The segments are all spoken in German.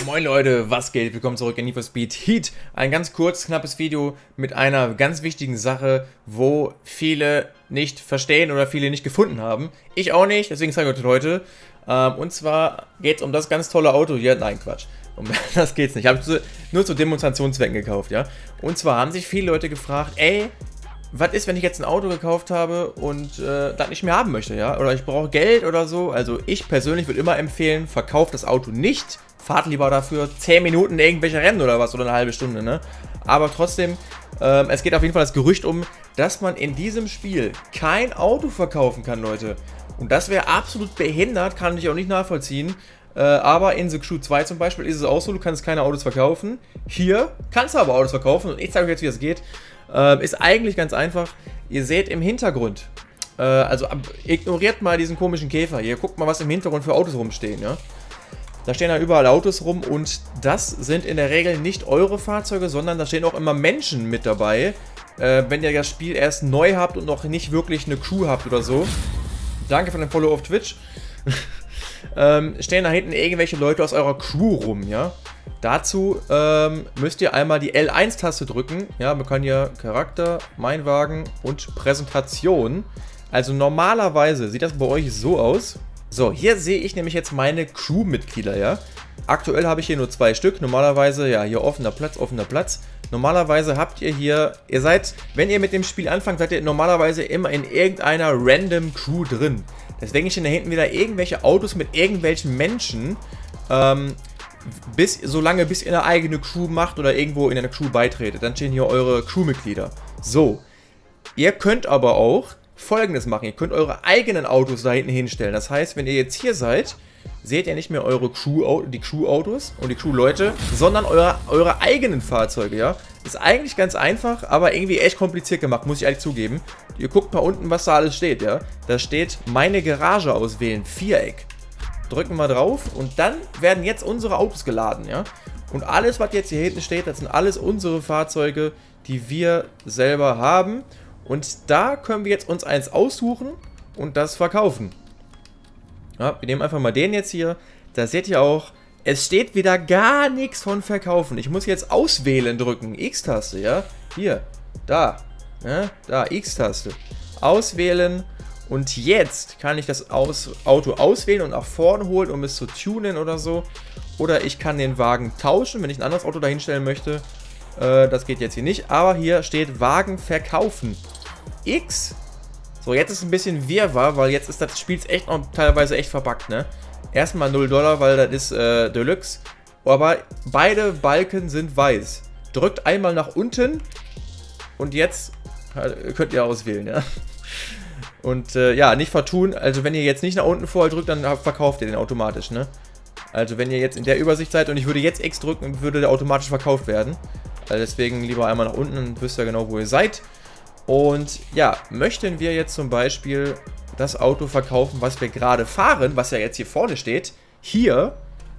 Moin Leute, was geht? Willkommen zurück in Need for Speed Heat. Ein ganz kurz, knappes Video mit einer ganz wichtigen Sache, wo viele nicht verstehen oder viele nicht gefunden haben. Ich auch nicht, deswegen zeige ich euch heute. Und zwar geht es um das ganz tolle Auto hier. Nein, Quatsch. Um das geht's nicht. Ich habe es nur zu Demonstrationszwecken gekauft, ja. Und zwar haben sich viele Leute gefragt, ey, was ist, wenn ich jetzt ein Auto gekauft habe und das nicht mehr haben möchte, ja? Oder ich brauche Geld oder so. Also ich persönlich würde immer empfehlen, verkauft das Auto nicht. Fahrt lieber dafür 10 Minuten irgendwelche Rennen oder was oder eine halbe Stunde, ne? Aber trotzdem, es geht auf jeden Fall das Gerücht um, dass man in diesem Spiel kein Auto verkaufen kann, Leute. Und das wäre absolut behindert, kann ich auch nicht nachvollziehen. Aber in The Crew 2 zum Beispiel ist es auch so, du kannst keine Autos verkaufen. Hier kannst du aber Autos verkaufen und ich zeige euch jetzt, wie es geht. Ist eigentlich ganz einfach. Ihr seht im Hintergrund, also ignoriert mal diesen komischen Käfer hier, guckt mal, was im Hintergrund für Autos rumstehen, ja. Da stehen da überall Autos rum und das sind in der Regel nicht eure Fahrzeuge, sondern da stehen auch immer Menschen mit dabei. Wenn ihr das Spiel erst neu habt und noch nicht wirklich eine Crew habt oder so. Danke für den Follow auf Twitch. Stehen da hinten irgendwelche Leute aus eurer Crew rum, ja. Dazu müsst ihr einmal die L1-Taste drücken. Ja, man kann hier Charakter, Mein Wagen und Präsentation. Also normalerweise sieht das bei euch so aus. So, hier sehe ich nämlich jetzt meine Crewmitglieder, ja. Aktuell habe ich hier nur 2 Stück. Normalerweise, ja, hier offener Platz, offener Platz. Normalerweise habt ihr hier, ihr seid, wenn ihr mit dem Spiel anfangt, seid ihr normalerweise immer in irgendeiner random Crew drin. Deswegen stehen da hinten wieder irgendwelche Autos mit irgendwelchen Menschen, bis ihr eine eigene Crew macht oder irgendwo in eine Crew beitretet. Dann stehen hier eure Crewmitglieder. So, ihr könnt aber auch Folgendes machen. Ihr könnt eure eigenen Autos da hinten hinstellen. Das heißt, wenn ihr jetzt hier seid, seht ihr nicht mehr eure die Crew-Autos und die Crew-Leute, sondern eure eigenen Fahrzeuge, ja. Ist eigentlich ganz einfach, aber irgendwie echt kompliziert gemacht, muss ich ehrlich zugeben. Ihr guckt mal unten, was da alles steht, ja. Da steht, meine Garage auswählen, Viereck. Drücken wir drauf und dann werden jetzt unsere Autos geladen, ja. Und alles, was jetzt hier hinten steht, das sind alles unsere Fahrzeuge, die wir selber haben. Und da können wir jetzt uns eins aussuchen und das verkaufen. Ja, wir nehmen einfach mal den jetzt hier. Da seht ihr auch, es steht wieder gar nichts von verkaufen. Ich muss jetzt auswählen drücken. X-Taste, ja. Hier, da. Ja, da, X-Taste. Auswählen. Und jetzt kann ich das Auto auswählen und nach vorne holen, um es zu tunen oder so. Oder ich kann den Wagen tauschen, wenn ich ein anderes Auto dahinstellen möchte. Das geht jetzt hier nicht. Aber hier steht Wagen verkaufen. X. So, jetzt ist ein bisschen Wirrwarr, weil jetzt ist das Spiel echt noch teilweise echt verbuggt, ne? Erstmal $0, weil das ist Deluxe. Aber beide Balken sind weiß. Drückt einmal nach unten und jetzt könnt ihr auswählen, ja? Und ja, nicht vertun. Also wenn ihr jetzt nicht nach unten vorher drückt, dann verkauft ihr den automatisch, ne? Also wenn ihr jetzt in der Übersicht seid und ich würde jetzt X drücken, würde der automatisch verkauft werden. Also deswegen lieber einmal nach unten und wisst ja genau, wo ihr seid. Und ja, möchten wir jetzt zum Beispiel das Auto verkaufen, was wir gerade fahren, was ja jetzt hier vorne steht, hier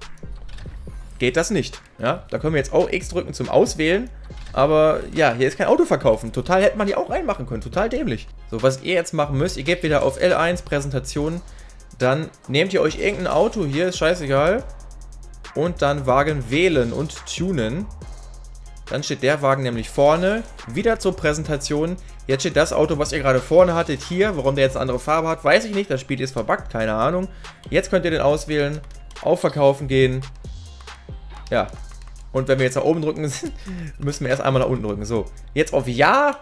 geht das nicht. Ja, da können wir jetzt auch X drücken zum Auswählen, aber ja, hier ist kein Auto verkaufen. Total hätte man die auch reinmachen können, total dämlich. So, was ihr jetzt machen müsst, ihr gebt wieder auf L1, Präsentation, dann nehmt ihr euch irgendein Auto, hier ist scheißegal, und dann Wagen wählen und tunen. Dann steht der Wagen nämlich vorne, wieder zur Präsentation. Jetzt steht das Auto, was ihr gerade vorne hattet, hier. Warum der jetzt eine andere Farbe hat, weiß ich nicht. Das Spiel ist verbuggt, keine Ahnung. Jetzt könnt ihr den auswählen, auf Verkaufen gehen. Ja. Und wenn wir jetzt nach oben drücken, müssen wir erst einmal nach unten drücken. So, jetzt auf Ja.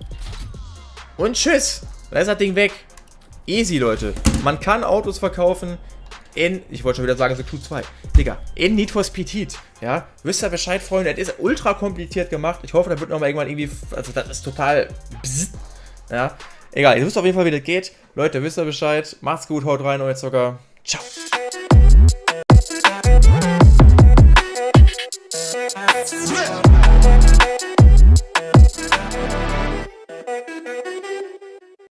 Und tschüss. Da ist das Ding weg. Easy, Leute. Man kann Autos verkaufen ich wollte schon wieder sagen, The Crew 2. Digga, in Need for Speed Heat. Ja, wisst ihr Bescheid, Freunde. Das ist ultra kompliziert gemacht. Ich hoffe, da wird nochmal irgendwann irgendwie. Also, das ist total. Bzzzt. Ja, egal. Ihr wisst auf jeden Fall, wie das geht. Leute, wisst ihr Bescheid. Macht's gut, haut rein, euer Zocker. Ciao.